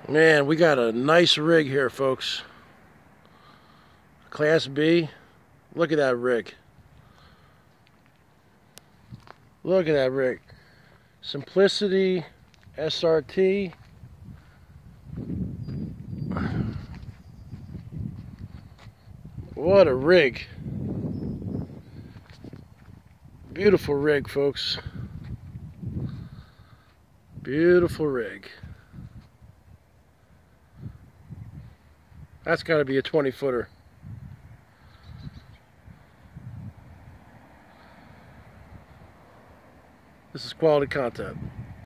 Man, we got a nice rig here, folks. Class B. Look at that rig. Look at that rig. Simplicity SRT. What a rig. Beautiful rig, folks. Beautiful rig. That's got to be a 20-footer. This is quality content.